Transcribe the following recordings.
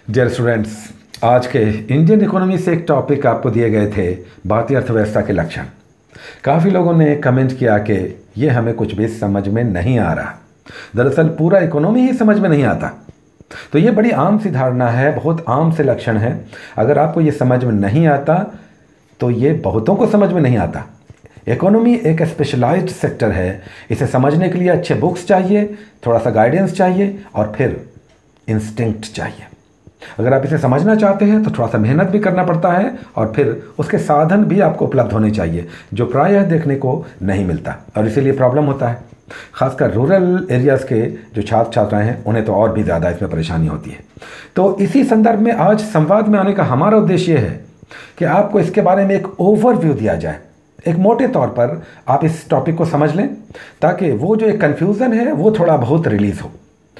Dear students, आज के Indian economy से एक टॉपिक आपको दिए गए थे, भारतीय अर्थव्यवस्था के लक्षण। काफ़ी लोगों ने कमेंट किया कि ये हमें कुछ भी समझ में नहीं आ रहा। दरअसल पूरा इकोनॉमी ही समझ में नहीं आता। तो ये बड़ी आम सी धारणा है, बहुत आम से लक्षण है। अगर आपको ये समझ में नहीं आता तो ये बहुतों को समझ में नहीं आता। इकोनॉमी एक स्पेशलाइज्ड सेक्टर है। इसे समझने के लिए अच्छे बुक्स चाहिए, थोड़ा सा गाइडेंस चाहिए और फिर इंस्टिंक्ट चाहिए। अगर आप इसे समझना चाहते हैं तो थोड़ा सा मेहनत भी करना पड़ता है और फिर उसके साधन भी आपको उपलब्ध होने चाहिए, जो प्रायः देखने को नहीं मिलता और इसीलिए प्रॉब्लम होता है। खासकर रूरल एरियाज़ के जो छात्र छात्राएं हैं उन्हें तो और भी ज़्यादा इसमें परेशानी होती है। तो इसी संदर्भ में आज संवाद में आने का हमारा उद्देश्य ये है कि आपको इसके बारे में एक ओवरव्यू दिया जाए। एक मोटे तौर पर आप इस टॉपिक को समझ लें ताकि वो जो एक कन्फ्यूज़न है वो थोड़ा बहुत रिलीज़ हो।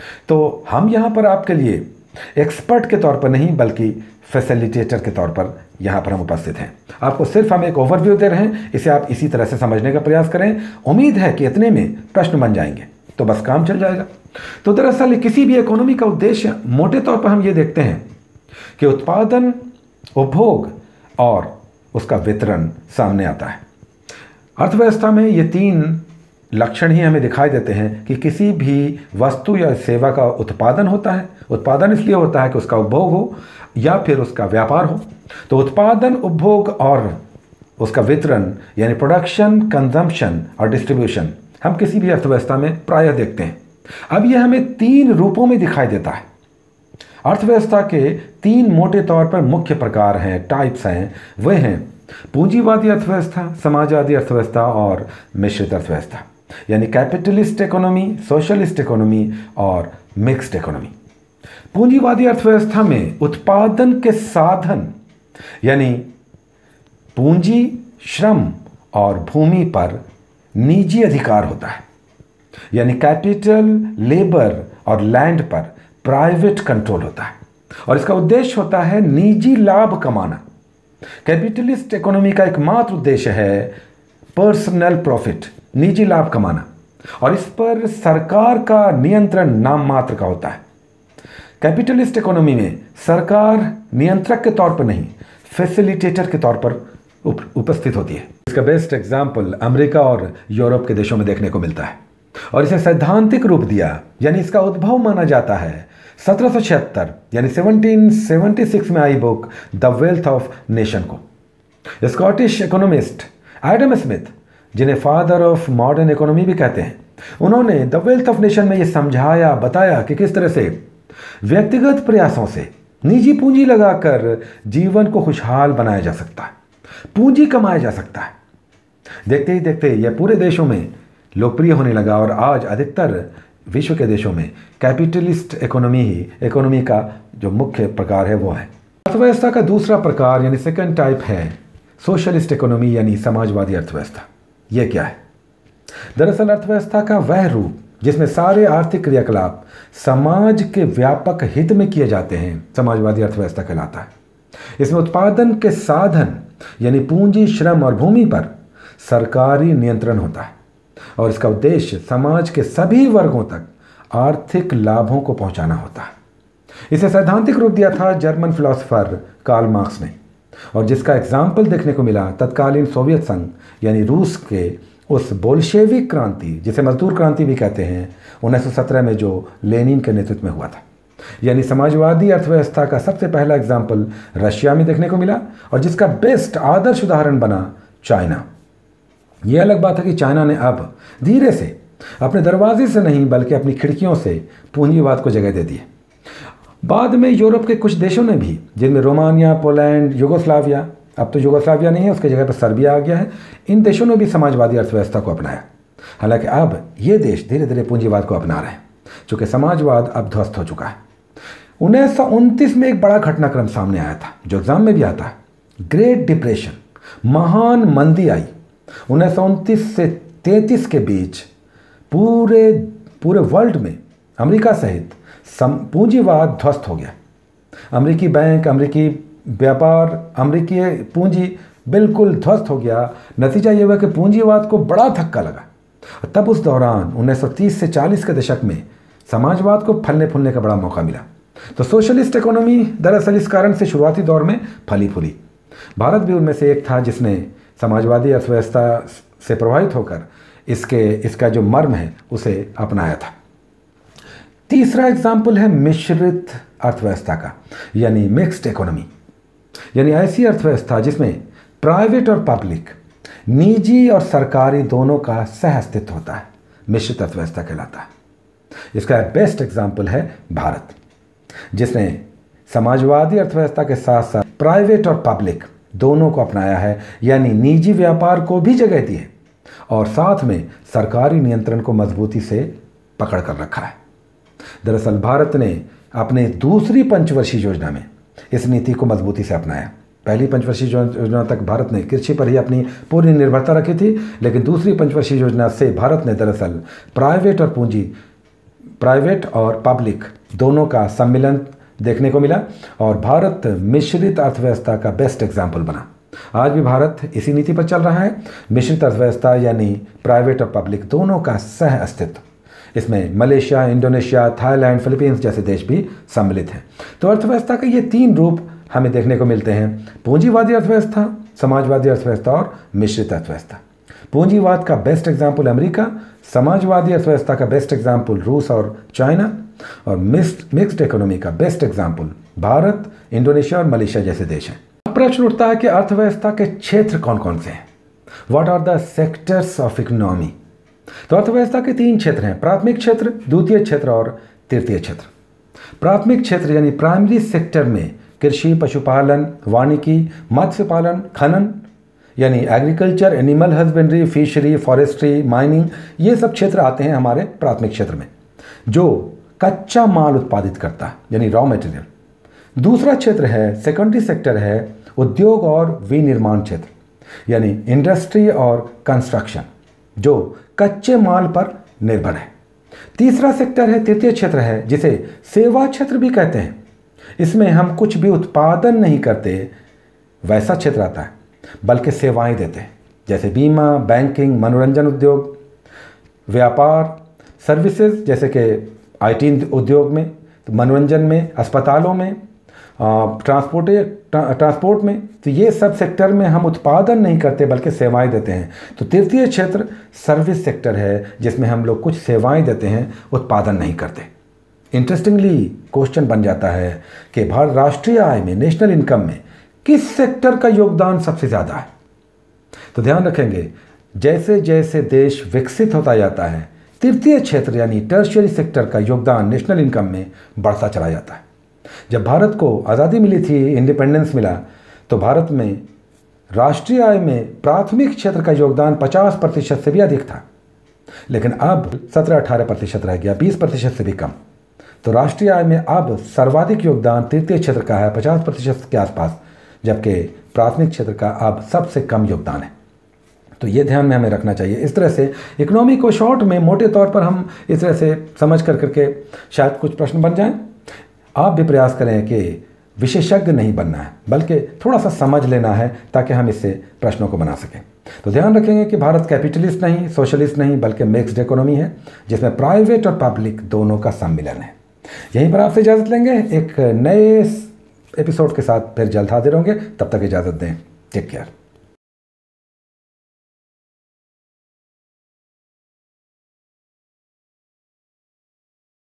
तो हम यहाँ पर आपके लिए एक्सपर्ट के तौर पर नहीं बल्कि फैसिलिटेटर के तौर पर यहाँ पर हम उपस्थित हैं। आपको सिर्फ हम एक ओवरव्यू दे रहे हैं, इसे आप इसी तरह से समझने का प्रयास करें। उम्मीद है कि इतने में प्रश्न बन जाएंगे तो बस काम चल जाएगा। तो दरअसल किसी भी इकोनॉमी का उद्देश्य मोटे तौर पर हम ये देखते हैं कि उत्पादन, उपभोग और उसका वितरण सामने आता है। अर्थव्यवस्था में ये तीन लक्षण ही हमें दिखाई देते हैं कि किसी भी वस्तु या सेवा का उत्पादन होता है। उत्पादन इसलिए होता है कि उसका उपभोग हो या फिर उसका व्यापार हो। तो उत्पादन, उपभोग और उसका वितरण यानी प्रोडक्शन, कंजम्पशन और डिस्ट्रीब्यूशन हम किसी भी अर्थव्यवस्था में प्रायः देखते हैं। अब यह हमें तीन रूपों में दिखाई देता है। अर्थव्यवस्था के तीन मोटे तौर पर मुख्य प्रकार हैं, टाइप्स हैं। वे हैं पूंजीवादी अर्थव्यवस्था, समाजवादी अर्थव्यवस्था और मिश्रित अर्थव्यवस्था, यानी कैपिटलिस्ट इकोनॉमी, सोशलिस्ट इकोनॉमी और मिक्स्ड इकोनॉमी। पूंजीवादी अर्थव्यवस्था में उत्पादन के साधन यानी पूंजी, श्रम और भूमि पर निजी अधिकार होता है, यानी कैपिटल, लेबर और लैंड पर प्राइवेट कंट्रोल होता है और इसका उद्देश्य होता है निजी लाभ कमाना। कैपिटलिस्ट इकोनॉमी का एकमात्र उद्देश्य है पर्सनल प्रॉफिट, निजी लाभ कमाना, और इस पर सरकार का नियंत्रण नाम मात्र का होता है। कैपिटलिस्ट इकोनॉमी में सरकार नियंत्रक के तौर पर नहीं, फैसिलिटेटर के तौर पर उपस्थित होती है। इसका बेस्ट एग्जाम्पल अमेरिका और यूरोप के देशों में देखने को मिलता है और इसे सैद्धांतिक रूप दिया, यानी इसका उद्भव माना जाता है 1776 यानी 1776 में आई book the wealth of nation को। स्कॉटिश इकोनॉमिस्ट एडम स्मिथ, जिन्हें फादर ऑफ मॉडर्न इकोनॉमी भी कहते हैं, उन्होंने द वेल्थ ऑफ नेशन में ये समझाया, बताया कि किस तरह से व्यक्तिगत प्रयासों से निजी पूंजी लगाकर जीवन को खुशहाल बनाया जा सकता है, पूंजी कमाया जा सकता है। देखते ही देखते यह पूरे देशों में लोकप्रिय होने लगा और आज अधिकतर विश्व के देशों में कैपिटलिस्ट इकोनॉमी का जो मुख्य प्रकार है वो है। अर्थव्यवस्था का दूसरा प्रकार यानी सेकंड टाइप है सोशलिस्ट इकोनॉमी यानी समाजवादी अर्थव्यवस्था। यह क्या है? दरअसल अर्थव्यवस्था का वह रूप जिसमें सारे आर्थिक क्रियाकलाप समाज के व्यापक हित में किए जाते हैं समाजवादी अर्थव्यवस्था कहलाता है। इसमें उत्पादन के साधन यानी पूंजी, श्रम और भूमि पर सरकारी नियंत्रण होता है और इसका उद्देश्य समाज के सभी वर्गों तक आर्थिक लाभों को पहुंचाना होता है। इसे सैद्धांतिक रूप दिया था जर्मन फिलोसोफर कार्ल मार्क्स ने और जिसका एग्जाम्पल देखने को मिला तत्कालीन सोवियत संघ यानी रूस के उस बोल्शेविक क्रांति, जिसे मजदूर क्रांति भी कहते हैं, 1917 में जो लेनिन के नेतृत्व में हुआ था। यानी समाजवादी अर्थव्यवस्था का सबसे पहला एग्जाम्पल रशिया में देखने को मिला और जिसका बेस्ट आदर्श उदाहरण बना चाइना। यह अलग बात है कि चाइना ने अब धीरे से अपने दरवाजे से नहीं बल्कि अपनी खिड़कियों से पूंजीवाद को जगह दे दी है। बाद में यूरोप के कुछ देशों ने भी, जिनमें रोमानिया, पोलैंड, युगोस्लाविया, अब तो युगोस्लाविया नहीं है, उसके जगह पर सर्बिया आ गया है, इन देशों ने भी समाजवादी अर्थव्यवस्था को अपनाया। हालांकि अब ये देश धीरे धीरे पूंजीवाद को अपना रहे हैं, चूँकि समाजवाद अब ध्वस्त हो चुका है। 1929 में एक बड़ा घटनाक्रम सामने आया था जो एग्जाम में भी आता है। ग्रेट डिप्रेशन, महान मंदी आई। 1929 से 33 के बीच पूरे वर्ल्ड में अमेरिका सहित पूंजीवाद ध्वस्त हो गया। अमेरिकी बैंक, अमेरिकी व्यापार, अमेरिकी पूंजी बिल्कुल ध्वस्त हो गया। नतीजा ये हुआ कि पूंजीवाद को बड़ा धक्का लगा। तब उस दौरान 1930 से 40 के दशक में समाजवाद को फलने फूलने का बड़ा मौका मिला तो सोशलिस्ट इकोनॉमी दरअसल इस कारण से शुरुआती दौर में फली फूली। भारत भी उनमें से एक था जिसने समाजवादी अर्थव्यवस्था से प्रभावित होकर इसका जो मर्म है उसे अपनाया था। तीसरा एग्जाम्पल है मिश्रित अर्थव्यवस्था का, यानी मिक्स्ड इकोनॉमी, यानी ऐसी अर्थव्यवस्था जिसमें प्राइवेट और पब्लिक, निजी और सरकारी दोनों का सह अस्तित्व होता है, मिश्रित अर्थव्यवस्था कहलाता है। इसका बेस्ट एग्जाम्पल है भारत, जिसने समाजवादी अर्थव्यवस्था के साथ साथ प्राइवेट और पब्लिक दोनों को अपनाया है, यानी निजी व्यापार को भी जगह दी है और साथ में सरकारी नियंत्रण को मजबूती से पकड़ कर रखा है। दरअसल भारत ने अपने दूसरी पंचवर्षीय योजना में इस नीति को मजबूती से अपनाया। पहली पंचवर्षीय योजना तक भारत ने कृषि पर ही अपनी पूरी निर्भरता रखी थी, लेकिन दूसरी पंचवर्षीय योजना से भारत ने दरअसल प्राइवेट और पब्लिक दोनों का सम्मिलन देखने को मिला और भारत मिश्रित अर्थव्यवस्था का बेस्ट एग्जाम्पल बना। आज भी भारत इसी नीति पर चल रहा है, मिश्रित अर्थव्यवस्था यानी प्राइवेट और पब्लिक दोनों का सह अस्तित्व। इसमें मलेशिया, इंडोनेशिया, थाईलैंड, फिलीपींस जैसे देश भी सम्मिलित हैं। तो अर्थव्यवस्था के ये तीन रूप हमें देखने को मिलते हैं: पूंजीवादी अर्थव्यवस्था, समाजवादी अर्थव्यवस्था और मिश्रित अर्थव्यवस्था। पूंजीवाद का बेस्ट एग्जाम्पल अमेरिका, समाजवादी अर्थव्यवस्था का बेस्ट एग्जाम्पल रूस और चाइना, और मिक्स्ड इकोनॉमी का बेस्ट एग्जाम्पल भारत, इंडोनेशिया और मलेशिया जैसे देश हैं। अब प्रश्न उठता है कि अर्थव्यवस्था के क्षेत्र कौन कौन से हैं? What are the sectors of economy? तो अर्थव्यवस्था के तीन क्षेत्र हैं: प्राथमिक क्षेत्र, द्वितीय क्षेत्र और तृतीय क्षेत्र। प्राथमिक क्षेत्र यानी प्राइमरी सेक्टर में कृषि, पशुपालन, वानिकी, मत्स्य पालन, खनन यानी agriculture, animal husbandry, fishery, forestry, mining, ये सब क्षेत्र आते हैं हमारे प्राथमिक क्षेत्र में, जो कच्चा माल उत्पादित करता है यानी रॉ मटेरियल। दूसरा क्षेत्र है सेकेंडरी सेक्टर है उद्योग और विनिर्माण क्षेत्र यानी इंडस्ट्री और कंस्ट्रक्शन, जो कच्चे माल पर निर्भर है। तीसरा सेक्टर है तृतीय क्षेत्र है, जिसे सेवा क्षेत्र भी कहते हैं। इसमें हम कुछ भी उत्पादन नहीं करते वैसा क्षेत्र आता है, बल्कि सेवाएं देते हैं, जैसे बीमा, बैंकिंग, मनोरंजन उद्योग, व्यापार, सर्विसेज जैसे कि आईटी उद्योग में, तो मनोरंजन में, अस्पतालों में, ट्रांसपोर्ट में। तो ये सब सेक्टर में हम उत्पादन नहीं करते बल्कि सेवाएं देते हैं। तो तृतीय क्षेत्र सर्विस सेक्टर है, जिसमें हम लोग कुछ सेवाएं देते हैं, उत्पादन नहीं करते। इंटरेस्टिंगली क्वेश्चन बन जाता है कि भारत राष्ट्रीय आय में, नेशनल इनकम में किस सेक्टर का योगदान सबसे ज़्यादा है? तो ध्यान रखेंगे, जैसे जैसे देश विकसित होता जाता है, तृतीय क्षेत्र यानी टर्शियरी सेक्टर का योगदान नेशनल इनकम में बढ़ता चला जाता है। जब भारत को आज़ादी मिली थी, इंडिपेंडेंस मिला, तो भारत में राष्ट्रीय आय में प्राथमिक क्षेत्र का योगदान 50% से भी अधिक था, लेकिन अब 17-18% रह गया, 20% से भी कम। तो राष्ट्रीय आय में अब सर्वाधिक योगदान तृतीय क्षेत्र का है, 50% के आसपास, जबकि प्राथमिक क्षेत्र का अब सबसे कम योगदान है। तो ये ध्यान में हमें रखना चाहिए। इस तरह से इकोनॉमी को शॉर्ट में, मोटे तौर पर हम इस तरह से समझ करके शायद कुछ प्रश्न बन जाएं। आप भी प्रयास करें कि विशेषज्ञ नहीं बनना है, बल्कि थोड़ा सा समझ लेना है, ताकि हम इससे प्रश्नों को बना सकें। तो ध्यान रखेंगे कि भारत कैपिटलिस्ट नहीं, सोशलिस्ट नहीं, बल्कि मिक्स्ड इकोनॉमी है, जिसमें प्राइवेट और पब्लिक दोनों का सम्मिलन है। यहीं पर आपसे इजाज़त लेंगे, एक नए एपिसोड के साथ फिर जल्द हाजिर होंगे। तब तक इजाज़त दें, टेक केयर।